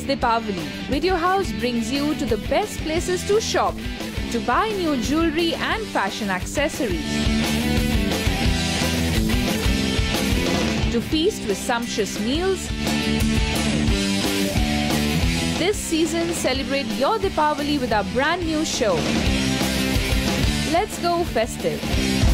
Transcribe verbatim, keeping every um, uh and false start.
Deepawali, Video House brings you to the best places to shop, to buy new jewelry and fashion accessories, to feast with sumptuous meals. This season, celebrate your Deepawali with our brand new show. Let's Go Festive.